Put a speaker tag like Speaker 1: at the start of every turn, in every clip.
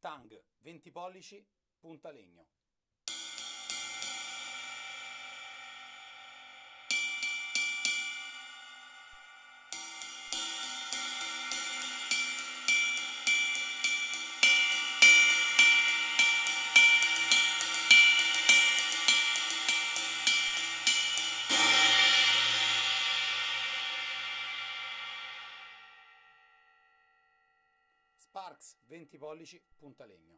Speaker 1: Tang 20 pollici, punta legno. Sparks 20 pollici, punta legno.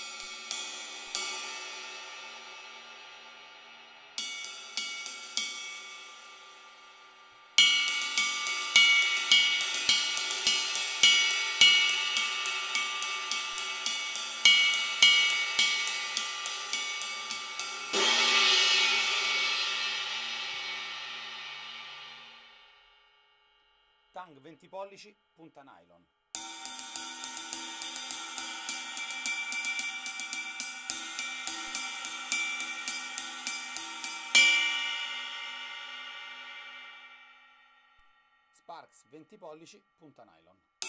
Speaker 1: Tang 20 pollici, punta nylon. Sparks 20 pollici, punta nylon.